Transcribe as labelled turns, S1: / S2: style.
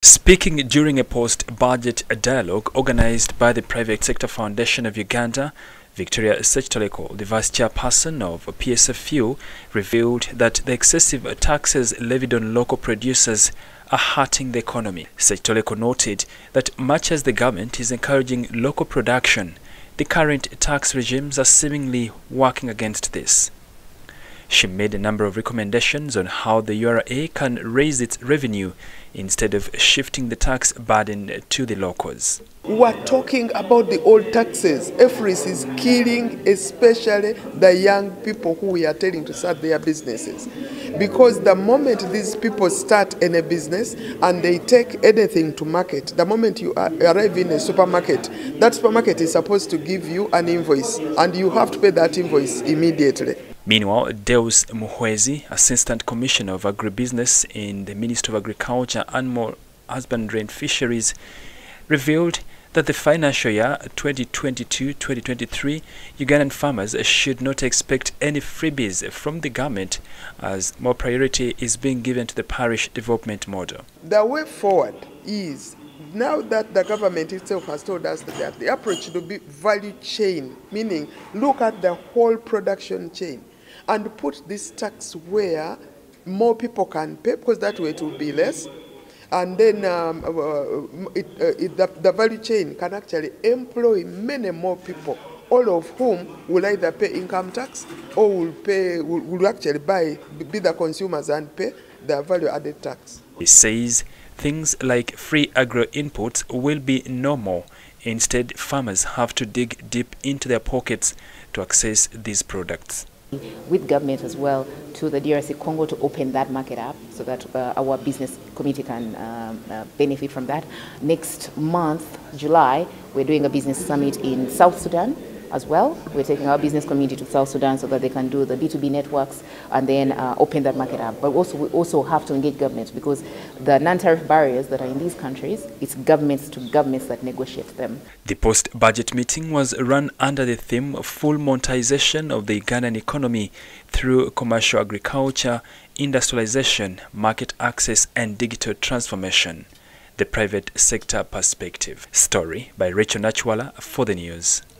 S1: Speaking during a post-budget dialogue organized by the Private Sector Foundation of Uganda, Victoria Sechitoleko, the vice chairperson of PSFU, revealed that the excessive taxes levied on local producers are hurting the economy. Sechitoleko noted that much as the government is encouraging local production, the current tax regimes are seemingly working against this. She made a number of recommendations on how the URA can raise its revenue instead of shifting the tax burden to the locals.
S2: We are talking about the old taxes. EFRIS is killing especially the young people who we are telling to start their businesses. Because the moment these people start in a business and they take anything to market, the moment you arrive in a supermarket, that supermarket is supposed to give you an invoice and you have to pay that invoice immediately.
S1: Meanwhile, Deus Muhwezi, Assistant Commissioner of Agribusiness in the Ministry of Agriculture, Animal Husbandry and Fisheries, revealed that the financial year 2022-2023 Ugandan farmers should not expect any freebies from the government, as more priority is being given to the parish development model.
S2: The way forward is, now that the government itself has told us that the approach should be value chain, meaning look at the whole production chain and put this tax where more people can pay, because that way it will be less. And then the value chain can actually employ many more people, all of whom will either pay income tax or will actually be the consumers and pay the value added tax.
S1: He says things like free agro inputs will be normal. Instead, farmers have to dig deep into their pockets to access these products.
S3: With government as well to the DRC Congo to open that market up so that our business community can benefit from that. Next month, July, we're doing a business summit in South Sudan as well. We're taking our business community to South Sudan so that they can do the B2B networks and then open that market up. But we also have to engage governments, because the non-tariff barriers that are in these countries, it's governments to governments that negotiate them.
S1: The post-budget meeting was run under the theme of full monetization of the Ugandan economy through commercial agriculture, industrialization, market access and digital transformation. The Private Sector Perspective. Story by Rachel Nachwala for the news.